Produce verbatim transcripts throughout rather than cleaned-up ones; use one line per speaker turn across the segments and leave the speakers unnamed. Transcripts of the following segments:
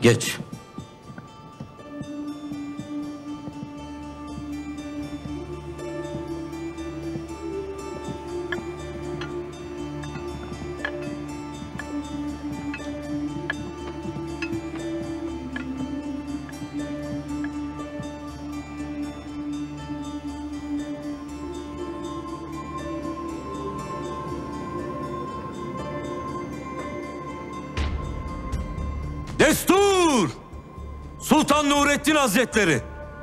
Geç. Destur! Sultan Nurettin Hazretleri!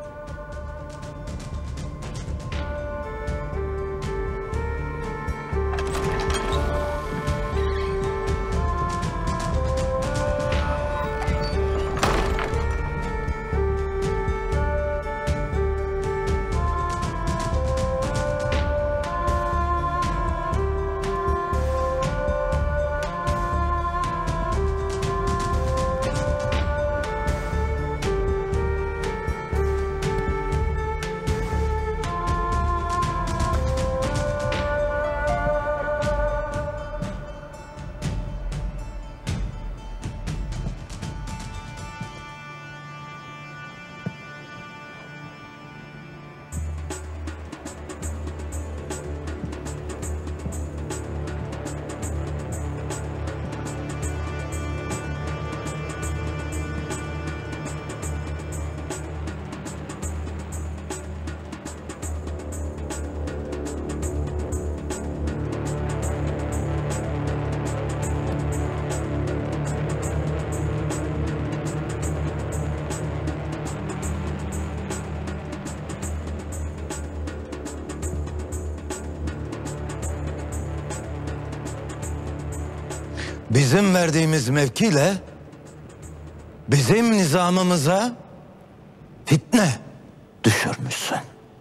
Bizim verdiğimiz mevkiyle bizim nizamımıza fitne düşürmüşsün.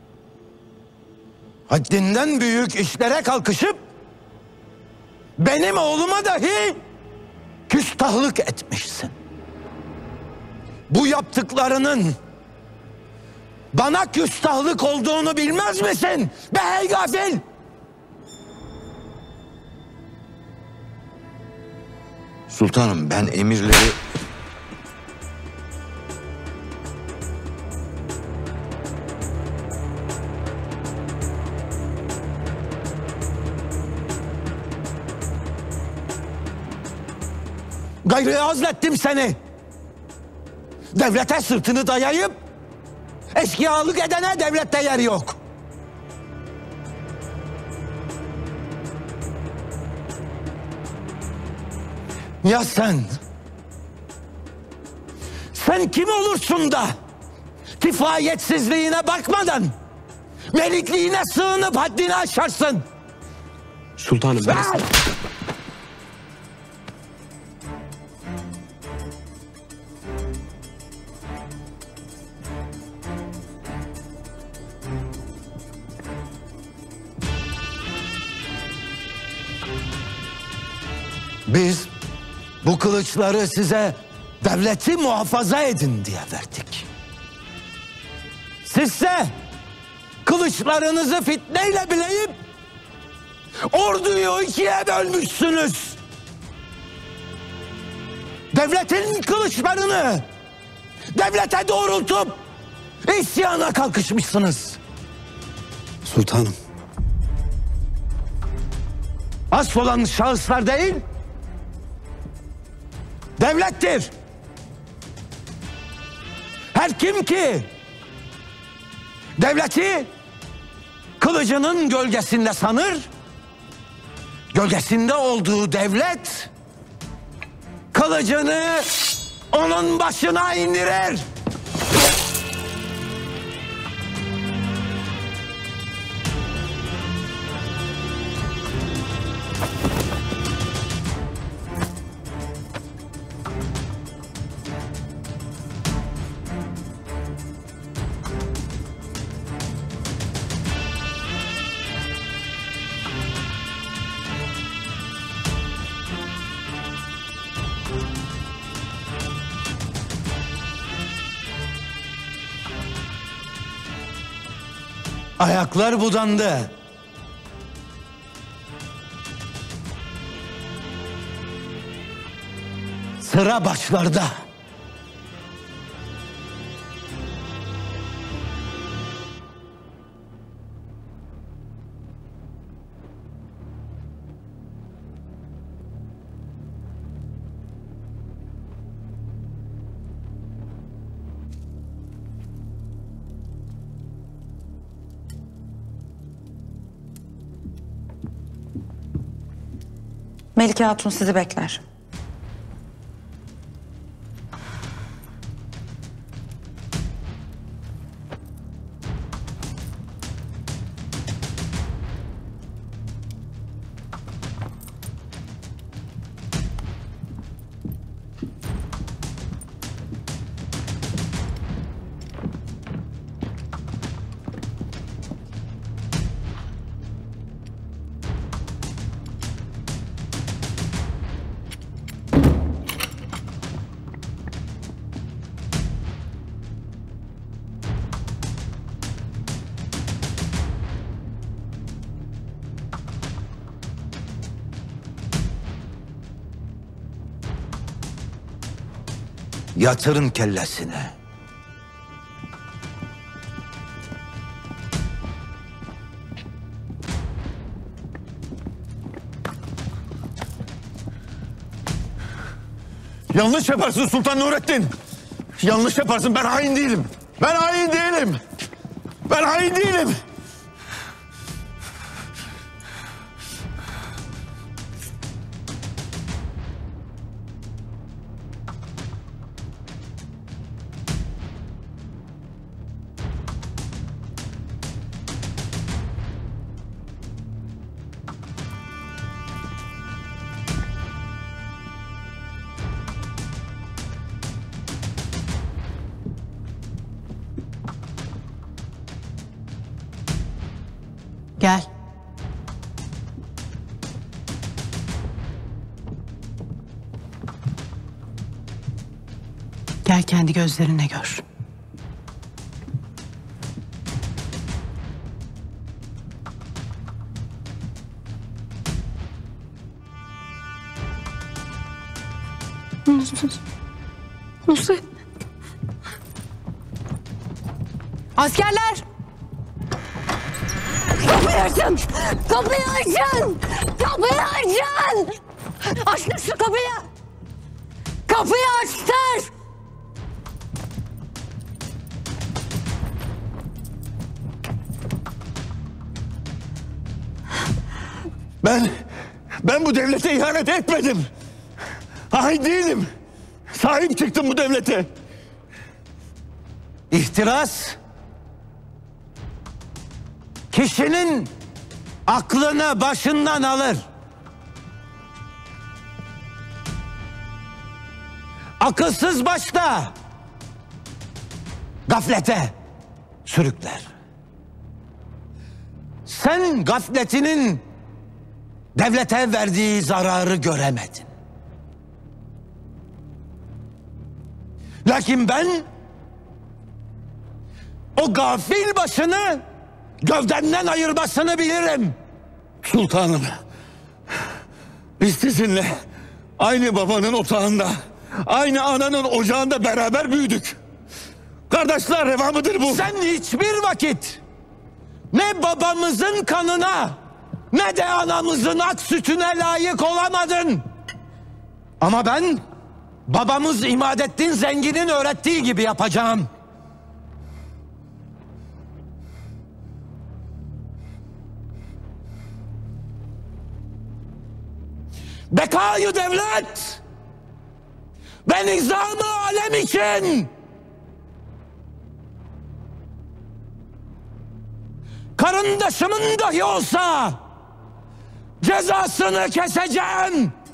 Haddinden büyük işlere kalkışıp benim oğluma dahi küstahlık etmişsin. Bu yaptıklarının bana küstahlık olduğunu bilmez misin be hey gafil?
Sultanım, ben emirleri...
Gayrı azlettim seni. Devlete sırtını dayayıp eşkıyalık edene devlette yer yok. Ya sen? Sen kim olursun da kifayetsizliğine bakmadan melikliğine sığınıp haddini aşarsın?
Sultanım ben...
Biz bu kılıçları size devleti muhafaza edin diye verdik. Sizse kılıçlarınızı fitneyle bileyip orduyu ikiye bölmüşsünüz. Devletin kılıçlarını devlete doğrultup isyana kalkışmışsınız.
Sultanım.
Asıl olan şahıslar değil, devlettir. Her kim ki devleti kılıcının gölgesinde sanır, gölgesinde olduğu devlet kılıcını onun başına indirir. Ayaklar budandı. Sıra başlarda.
Melike Hatun sizi bekler.
Yatırın kellesine.
Yanlış yaparsın Sultan Nurettin. Yanlış yaparsın. Ben hain değilim. Ben hain değilim. Ben hain değilim.
Gel. Gel kendi gözlerine gör.
Nusret.
Askerler!
Kapıyı açın! Kapıyı açın! Kapıyı açın! Açtır şu kapıyı! Kapıyı açtır!
Ben, ben bu devlete ihanet etmedim. Hain değilim. Sahip çıktım bu devlete.
İhtiras kişinin aklını başından alır. Akılsız başta gaflete sürükler. Sen gafletinin devlete verdiği zararı göremedin. Lakin ben o gafil başını gövdenden ayırmasını bilirim.
Sultanım, biz sizinle aynı babanın otağında, aynı ananın ocağında beraber büyüdük. Kardeşler reva mıdır bu?
Sen hiçbir vakit ne babamızın kanına ne de anamızın ak sütüne layık olamadın. Ama ben babamız İmadettin Zengin'in öğrettiği gibi yapacağım. Bekayı devlet ve nizam-ı alem için karındaşımın dahi olsa cezasını keseceğim.